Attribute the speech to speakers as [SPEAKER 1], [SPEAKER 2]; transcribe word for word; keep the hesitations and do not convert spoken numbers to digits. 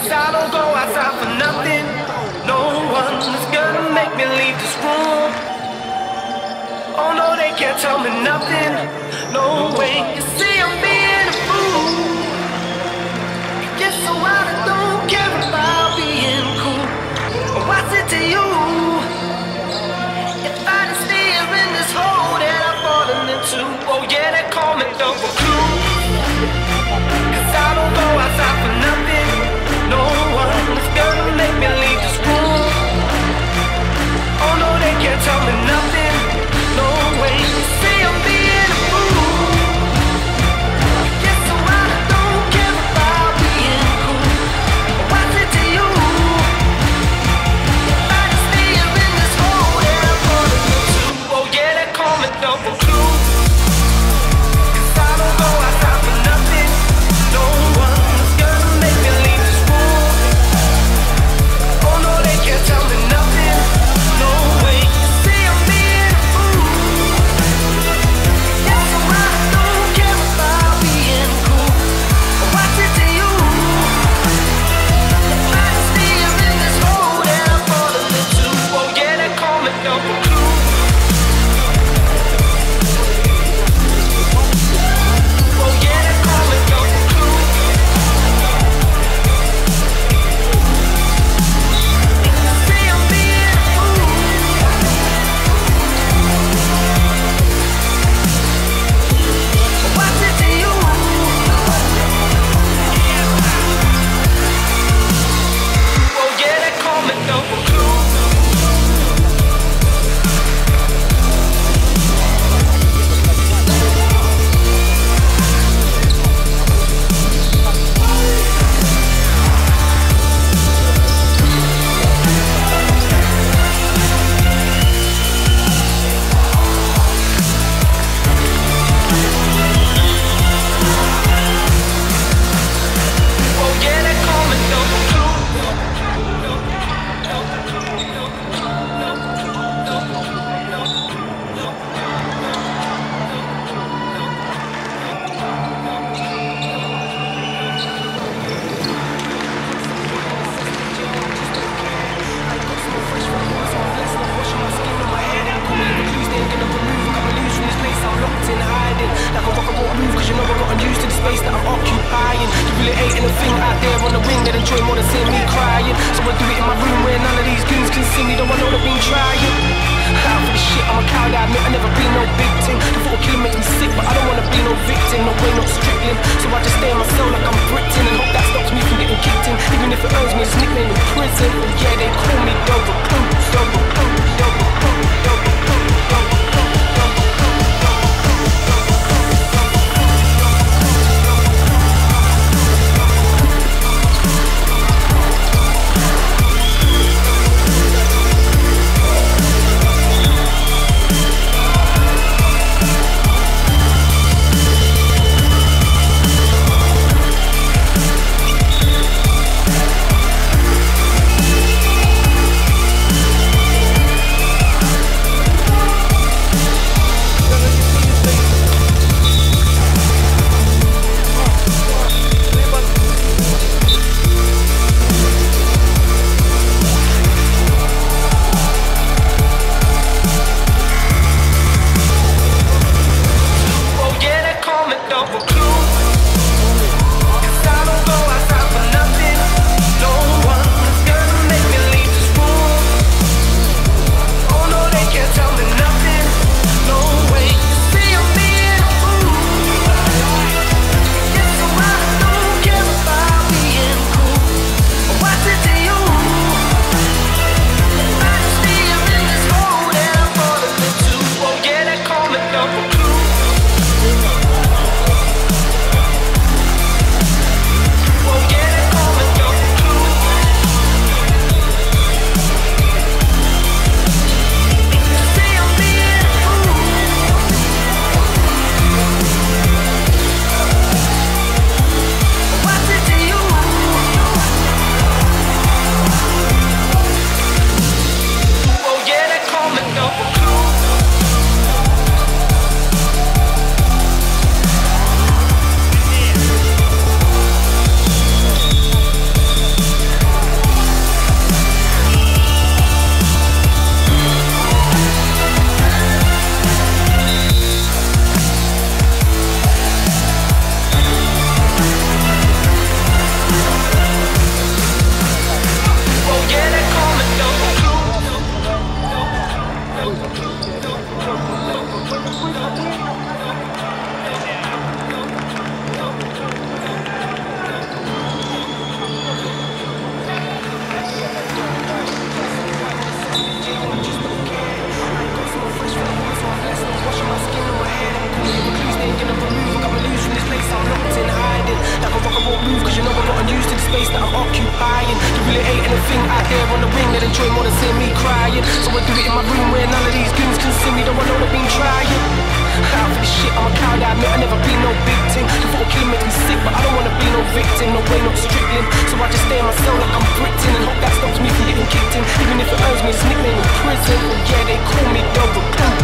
[SPEAKER 1] Cause I don't go outside for nothing. No one is gonna make me leave this room. Oh no, they can't tell me nothing. No way. You see I'm being a fool. Yes, so I don't care about being cool. What's it to you? If I just stay here in this hole that I've fallen into. Oh yeah, they call me double clue. Cause I don't go outside for nothing. No one is gonna make me leave this room. Oh no, they can't tell me nothing. No way. See I'm being a fool. Yes, so I don't care about being cool. What's it to you? If I just stay here in this hole that I'm falling into. Oh yeah, they call me double clue. Cause I don't go enjoy more than seeing me crying. So I do it in my room where none of these goons can see me, though I know they've been trying. Out for this shit, I'm a coward, I admit I never been no victim. The thought of killing makes me sick, but I don't wanna be no victim. No way, not strickling. So I just stay in my cell like I'm Britain and hope that stops me from getting kicked in. Even if it earns me this nickname in prison. And yeah, they call me Double Clue.